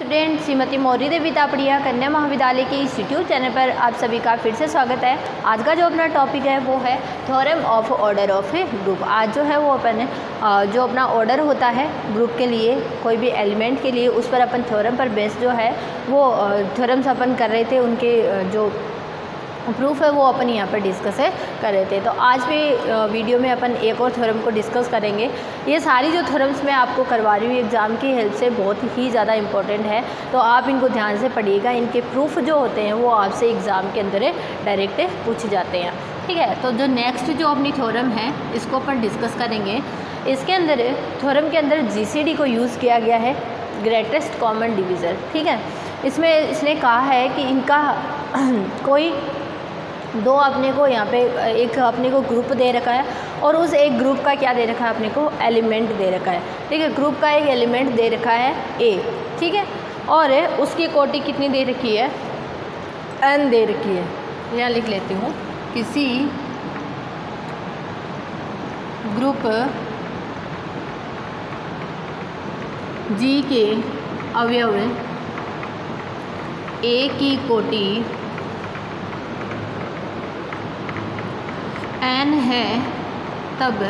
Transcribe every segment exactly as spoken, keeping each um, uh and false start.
Student, Shrimati Maurya Devi Tapadiya Kanya Mahavidyalaya के institute channel पर आप सभी का फिर से स्वागत है। आज का जो अपना टॉपिक है वो है theorem of order of a group. आज जो है वो अपन जो अपना ऑर्डर होता है ग्रुप के लिए, कोई भी एलिमेंट के लिए, उस पर अपन थ्योरम पर बेस जो है वो थ्योरम्स अपन कर रहे थे, उनके जो प्रूफ है वो अपन यहाँ पर डिस्कस कर रहे थे। तो आज भी वीडियो में अपन एक और थ्योरम को डिस्कस करेंगे। ये सारी जो थ्योरम्स मैं आपको करवा रही हूँ एग्ज़ाम की हेल्प से बहुत ही ज़्यादा इंपॉर्टेंट है, तो आप इनको ध्यान से पढ़िएगा। इनके प्रूफ जो होते हैं वो आपसे एग्ज़ाम के अंदर डायरेक्ट पूछ जाते हैं, ठीक है। तो जो नेक्स्ट जो अपनी थ्योरम है इसको अपन डिस्कस करेंगे। इसके अंदर थ्योरम के अंदर जी सी डी को यूज़ किया गया है, ग्रेटेस्ट कॉमन डिवीज़र, ठीक है। इसमें इसने कहा है कि इनका कोई दो अपने को यहाँ पे एक अपने को ग्रुप दे रखा है और उस एक ग्रुप का क्या दे रखा है, अपने को एलिमेंट दे रखा है, ठीक है। ग्रुप का एक एलिमेंट दे रखा है ए, ठीक है, और उसकी कोटि कितनी दे रखी है, एन दे रखी है। यहाँ लिख लेती हूँ, किसी ग्रुप जी के अवयव ए की कोटि एन है, तब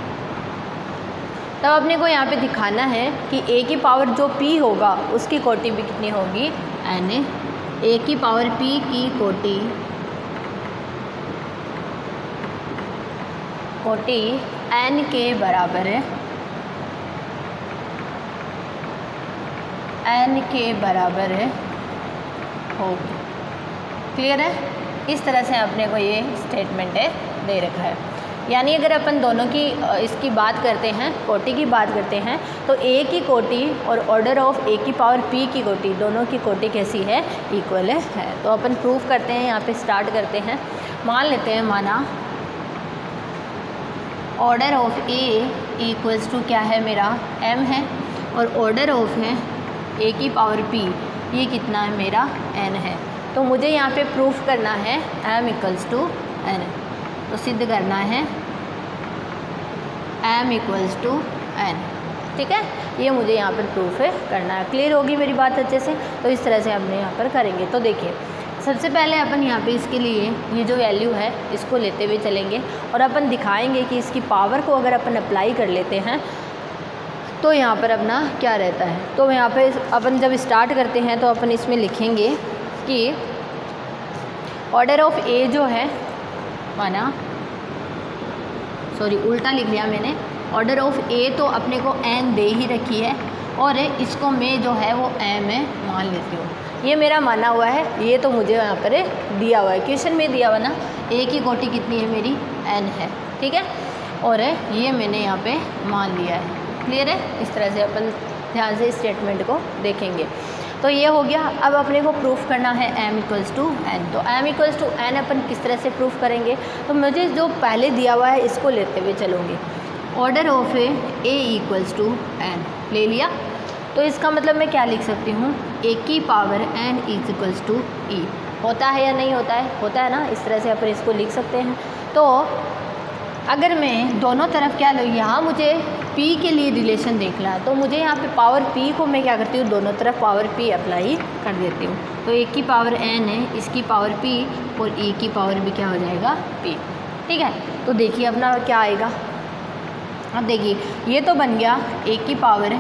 तब अपने को यहाँ पे दिखाना है कि ए की पावर जो पी होगा उसकी कोटि भी कितनी होगी, एन। ए की पावर पी की कोटि कोटि एन के बराबर है, एन के बराबर है होगी। क्लियर है? इस तरह से अपने को ये स्टेटमेंट है दे रखा है। यानी अगर अपन दोनों की इसकी बात करते हैं, कोटि की बात करते हैं, तो ए की कोटि और ऑर्डर ऑफ ए की पावर पी की कोटि, दोनों की कोटि कैसी है, इक्वल है। तो अपन प्रूफ करते हैं, यहाँ पे स्टार्ट करते हैं। मान लेते हैं, माना order of a equals to क्या है मेरा, एम है, और ऑर्डर ऑफ है ए की पावर पी, ये कितना है मेरा, एन है। तो मुझे यहाँ पे प्रूफ करना है एम इक्वल्स टू एन, तो सिद्ध करना है एम इक्वल्स टू एन, ठीक है। ये मुझे यहाँ पर प्रूफ है करना है। क्लियर होगी मेरी बात अच्छे से? तो इस तरह से हमने यहाँ पर करेंगे। तो देखिए, सबसे पहले अपन यहाँ पे इसके लिए ये जो वैल्यू है इसको लेते हुए चलेंगे और अपन दिखाएंगे कि इसकी पावर को अगर अपन अप्लाई कर लेते हैं तो यहाँ पर अपना क्या रहता है। तो यहाँ पे अपन जब स्टार्ट करते हैं तो अपन इसमें लिखेंगे कि ऑर्डर ऑफ ए जो है, माना सॉरी उल्टा लिख लिया मैंने, ऑर्डर ऑफ ए तो अपने को एन दे ही रखी है और इसको मैं जो है वो एम में मान लेती हूँ। ये मेरा माना हुआ है, ये तो मुझे यहाँ पर दिया हुआ है, क्वेश्चन में दिया हुआ ना, ए की कोटि कितनी है मेरी, एन है, ठीक है, और ये मैंने यहाँ पे मान लिया है। क्लियर है? इस तरह से अपन ध्यान से स्टेटमेंट को देखेंगे। तो ये हो गया। अब अपने को प्रूफ करना है m इक्वल्स टू एन। तो m इक्वल्स टू एन अपन किस तरह से प्रूफ करेंगे, तो मुझे जो पहले दिया हुआ है इसको लेते हुए चलूँगी। Order of a a equals to N ले लिया, तो इसका मतलब मैं क्या लिख सकती हूँ, ए की power N is equals to E. होता है या नहीं होता है? होता है ना। इस तरह से अपन इसको लिख सकते हैं। तो अगर मैं दोनों तरफ क्या लूँ, यहाँ मुझे P के लिए रिलेशन देखना है, तो मुझे यहाँ पे पावर P को मैं क्या करती हूँ, दोनों तरफ पावर P अप्लाई कर देती हूँ। तो एक की पावर n है, इसकी पावर P और E की पावर भी क्या हो जाएगा, P, ठीक है। तो देखिए अपना क्या आएगा। अब देखिए ये तो बन गया एक की पावर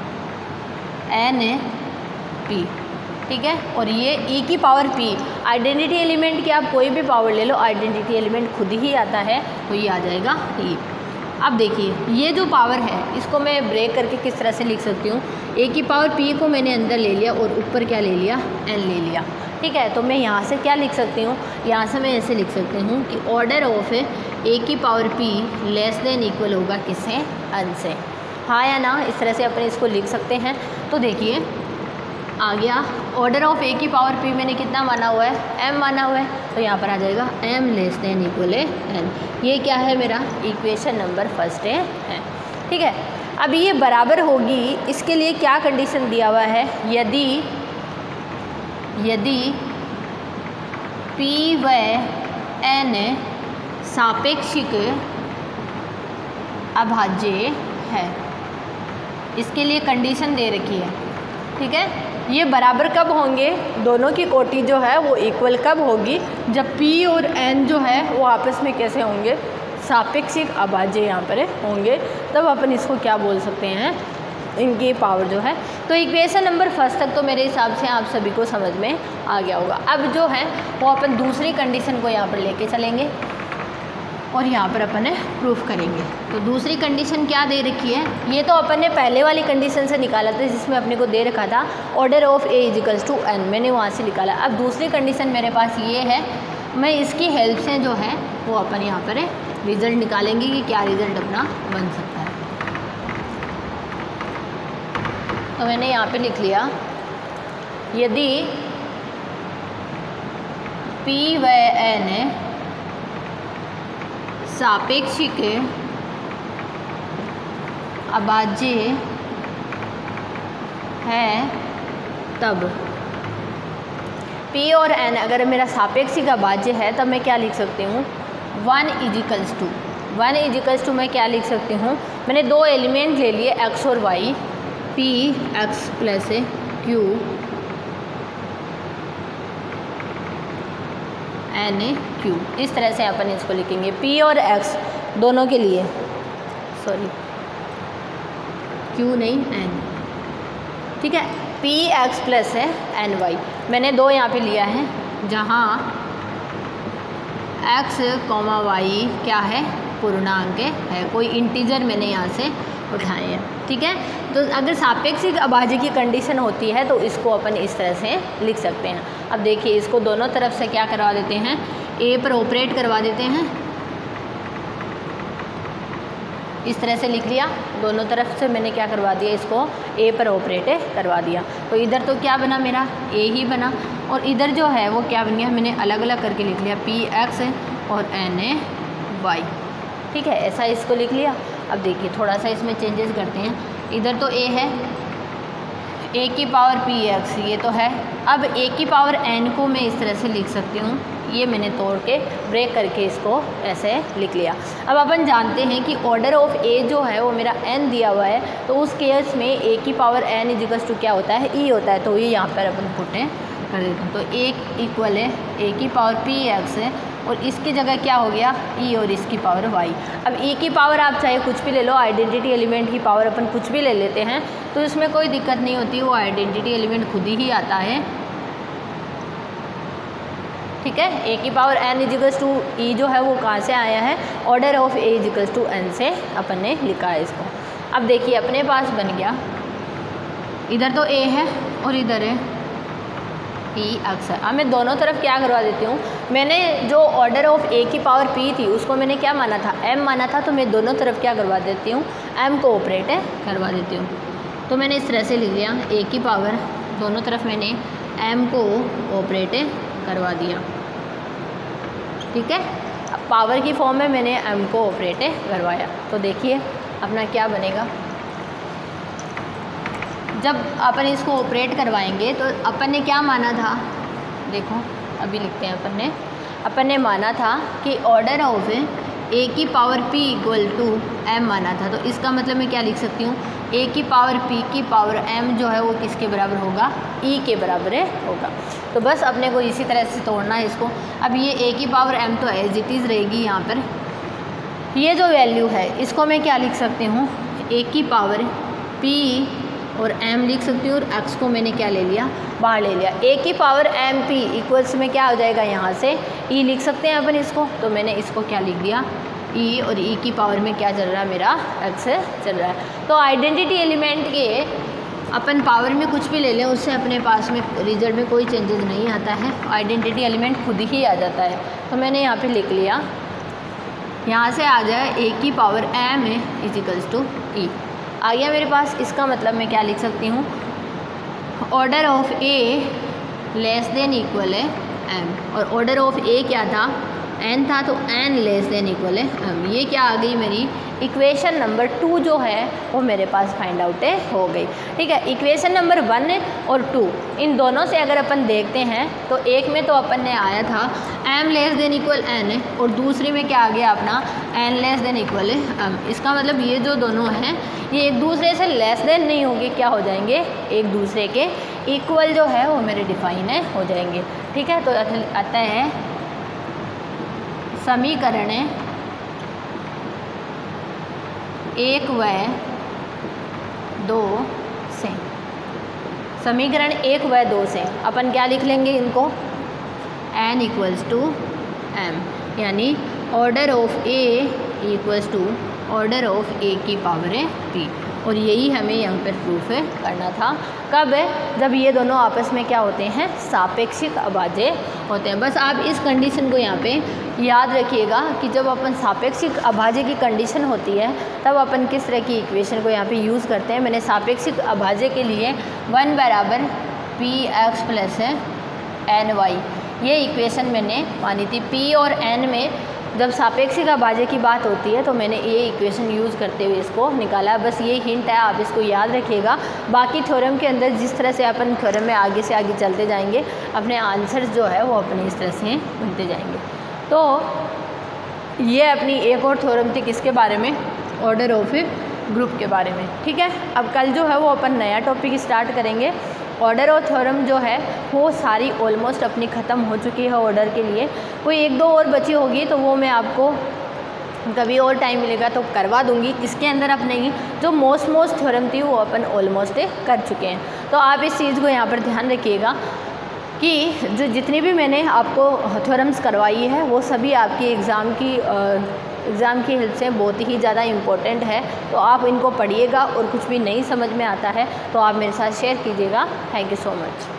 n P, ठीक है, और ये E की पावर P। आइडेंटिटी एलिमेंट की आप कोई भी पावर ले लो, आइडेंटिटी एलिमेंट खुद ही आता है, तो ये आ जाएगा E। अब देखिए ये जो पावर है इसको मैं ब्रेक करके किस तरह से लिख सकती हूँ, ए की पावर पी को मैंने अंदर ले लिया और ऊपर क्या ले लिया, एन ले लिया, ठीक है। तो मैं यहाँ से क्या लिख सकती हूँ, यहाँ से मैं ऐसे लिख सकती हूँ कि ऑर्डर ऑफ ए की power P less than equal होगा किससे, एन से, हाँ या ना। इस तरह से अपन इसको लिख सकते हैं। तो देखिए आ गया, ऑर्डर ऑफ ए की पावर पी मैंने कितना माना हुआ है, एम माना हुआ है, तो यहाँ पर आ जाएगा एम लेस देन इक्वल है एन। ये क्या है मेरा, इक्वेशन नंबर फर्स्ट है, है, ठीक है। अब ये बराबर होगी, इसके लिए क्या कंडीशन दिया हुआ है, यदि यदि पी व एन सापेक्षिक अभाज्य है, इसके लिए कंडीशन दे रखी है, ठीक है। ये बराबर कब होंगे, दोनों की कोटि जो है वो इक्वल कब होगी, जब P और N जो है वो आपस में कैसे होंगे, सापेक्षिक अभाज्य यहाँ पर होंगे, तब अपन इसको क्या बोल सकते हैं, इनकी पावर जो है। तो इक्वेशन नंबर फर्स्ट तक तो मेरे हिसाब से आप सभी को समझ में आ गया होगा। अब जो है वो अपन दूसरी कंडीशन को यहाँ पर लेके चलेंगे और यहाँ पर अपन प्रूफ करेंगे। तो दूसरी कंडीशन क्या दे रखी है, ये तो अपन ने पहले वाली कंडीशन से निकाला था जिसमें अपने को दे रखा था order of a equals to N, मैंने वहाँ से निकाला। अब दूसरी कंडीशन मेरे पास ये है, मैं इसकी हेल्प से जो है वो अपन यहाँ पर रिजल्ट निकालेंगे कि क्या रिजल्ट अपना बन सकता है। तो मैंने यहाँ पे लिख लिया, यदि P व N सापेक्षिक अभाज्य है तब P और N अगर मेरा सापेक्षिक अभाज्य है तब मैं क्या लिख सकती हूँ, one equals to one equals to मैं क्या लिख सकती हूँ, मैंने दो एलिमेंट ले लिए x और y, P x plus Q N Q, इस तरह से अपन इसको लिखेंगे। P और x दोनों के लिए, सॉरी Q नहीं N, ठीक है। P x प्लस है N y, मैंने दो यहाँ पे लिया है जहाँ x कॉमा y क्या है, पूर्णांक है, कोई इंटीजर मैंने यहाँ से उठाए हैं, ठीक है। तो अगर सापेक्षिक अभाज्य की कंडीशन होती है तो इसको अपन इस तरह से लिख सकते हैं। अब देखिए इसको दोनों तरफ से क्या करवा देते हैं, a पर ऑपरेट करवा देते हैं, इस तरह से लिख लिया, दोनों तरफ से मैंने क्या करवा दिया, इसको a पर ऑपरेट करवा दिया। तो इधर तो क्या बना मेरा, a ही बना, और इधर जो है वो क्या बन गया, मैंने अलग अलग करके लिख लिया, P x और N y, ठीक है, ऐसा इसको लिख लिया। अब देखिए थोड़ा सा इसमें चेंजेस करते हैं, इधर तो a है, a की पावर पी एक्स ये तो है, अब a की पावर n को मैं इस तरह से लिख सकती हूँ, ये मैंने तोड़ के ब्रेक करके इसको ऐसे लिख लिया। अब अपन जानते हैं कि ऑर्डर ऑफ a जो है वो मेरा n दिया हुआ है, तो उस केस में a की पावर n इजिकल्स टू क्या होता है, e होता है, तो ये यहाँ पर अपन पुट कर देते हैं। तो एक इक्वल है a की पावर पी एक्स है और इसकी जगह क्या हो गया, e और इसकी पावर y। अब e की पावर आप चाहे कुछ भी ले लो, आइडेंटिटी एलिमेंट की पावर अपन कुछ भी ले लेते हैं तो इसमें कोई दिक्कत नहीं होती, वो आइडेंटिटी एलिमेंट खुद ही आता है, ठीक है। a की power n equals to E जो है वो कहाँ से आया है, order of a equals to n से अपन ने लिखा है इसको। अब देखिए अपने पास बन गया, इधर तो a है और इधर है p x है। अब मैं दोनों तरफ क्या करवा देती हूँ, मैंने जो ऑर्डर ऑफ a की पावर p थी उसको मैंने क्या माना था, m माना था, तो मैं दोनों तरफ क्या करवा देती हूँ, m को ऑपरेट करवा देती हूँ। तो मैंने इस तरह से लिख लिया, a की पावर दोनों तरफ मैंने m को ऑपरेट करवा दिया, ठीक है। अब पावर की फॉर्म में मैंने m को ऑपरेट करवाया, तो देखिए अपना क्या बनेगा, जब अपन इसको ऑपरेट करवाएंगे तो अपन ने क्या माना था, देखो अभी लिखते हैं, अपन ने अपन ने माना था कि ऑर्डर ऑफ a की power p equal to m माना था, तो इसका मतलब मैं क्या लिख सकती हूँ, a की पावर p की पावर m जो है वो किसके बराबर होगा, e के बराबर होगा। तो बस अपने को इसी तरह से तोड़ना है इसको। अब ये a की पावर m तो एज इट इज़ रहेगी, यहाँ पर ये जो वैल्यू है इसको मैं क्या लिख सकती हूँ, a की पावर p और m लिख सकती हूँ, और x को मैंने क्या ले लिया, बाहर ले लिया। a की पावर एम पी इक्वल्स में क्या हो जाएगा, यहाँ से e लिख सकते हैं अपन इसको, तो मैंने इसको क्या लिख दिया, e, और e की पावर में क्या चल रहा है, मेरा x चल रहा है। तो आइडेंटिटी एलिमेंट के अपन पावर में कुछ भी ले लें, उससे अपने पास में रिजल्ट में कोई चेंजेस नहीं आता है, आइडेंटिटी एलिमेंट खुद ही आ जाता है। तो मैंने यहाँ पर लिख लिया, यहाँ से आ जाए a की पावर m है इजिकल्स टू ई, आ गया मेरे पास। इसका मतलब मैं क्या लिख सकती हूँ, order of a less than equal है m, और ऑर्डर ऑफ a क्या था, n था, तो n लेस देन इक्वल है m। ये क्या आ गई मेरी इक्वेशन नंबर टू जो है वो मेरे पास फाइंड आउट हो गई, ठीक है। इक्वेशन नंबर वन और टू इन दोनों से अगर अपन देखते हैं तो एक में तो अपन ने आया था m less than equal n, और दूसरी में क्या आ गया अपना n less than equal m। इसका मतलब ये जो दोनों हैं ये एक दूसरे से लेस देन नहीं होंगे, क्या हो जाएंगे, एक दूसरे के इक्वल जो है वो मेरे डिफाइन है हो जाएंगे। ठीक है, तो आता है समीकरण एक व दो से, समीकरण एक व दो से अपन क्या लिख लेंगे इनको, n इक्वल्स टू m, यानी order of a equals to order of a की पावर है p। और यही हमें यहाँ पर प्रूफ है करना था। कब है, जब ये दोनों आपस में क्या होते हैं, सापेक्षिक अभाज्य होते हैं। बस आप इस कंडीशन को यहाँ पे याद रखिएगा कि जब अपन सापेक्षिक अभाज्य की कंडीशन होती है तब अपन किस तरह की इक्वेशन को यहाँ पे यूज़ करते हैं। मैंने सापेक्षिक अभाज्य के लिए वन बराबर P X plus N Y ये इक्वेशन मैंने मानी थी। पी और एन में जब सापेक्षिक अभाज्य की बात होती है तो मैंने ये इक्वेशन यूज़ करते हुए इसको निकाला। बस ये हिंट है, आप इसको याद रखिएगा। बाकी थ्योरम के अंदर जिस तरह से अपन थ्योरम में आगे से आगे चलते जाएंगे, अपने आंसर्स जो है वो अपने इस तरह से बनते जाएंगे। तो ये अपनी एक और थ्योरम थी किसके बारे में, ऑर्डर ऑफ ग्रुप के बारे में। ठीक है, अब कल जो है वो अपन नया टॉपिक स्टार्ट करेंगे। ऑर्डर और थ्योरम जो है वो सारी ऑलमोस्ट अपनी ख़त्म हो चुकी है ऑर्डर के लिए। कोई एक दो और बची होगी तो वो मैं आपको कभी और टाइम मिलेगा तो करवा दूंगी। इसके अंदर अपने की जो मोस्ट मोस्ट थ्योरम थी वो अपन ऑलमोस्ट कर चुके हैं। तो आप इस चीज़ को यहाँ पर ध्यान रखिएगा कि जो जितनी भी मैंने आपको थ्योरम्स करवाई है वो सभी आपकी एग्ज़ाम की एग्ज़ाम की हेल्प से बहुत ही ज़्यादा इम्पोर्टेंट है। तो आप इनको पढ़िएगा और कुछ भी नहीं समझ में आता है तो आप मेरे साथ शेयर कीजिएगा। Thank you so much.